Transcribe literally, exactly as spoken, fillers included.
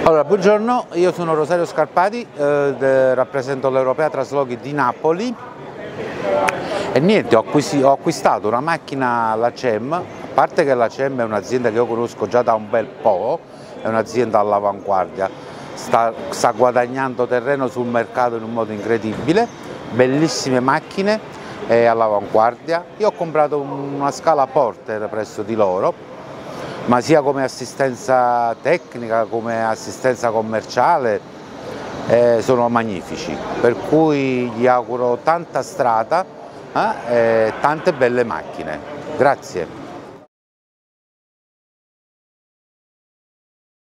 Allora, buongiorno, io sono Rosario Scarpati, eh, rappresento l'Europea Traslochi di Napoli e niente, ho, ho acquistato una macchina alla C E M, a parte che la C E M è un'azienda che io conosco già da un bel po', è un'azienda all'avanguardia, sta, sta guadagnando terreno sul mercato in un modo incredibile, bellissime macchine, è all'avanguardia. Io ho comprato una Scala Porter presso di loro, ma sia come assistenza tecnica, come assistenza commerciale, eh, sono magnifici, per cui gli auguro tanta strada eh, e tante belle macchine. Grazie.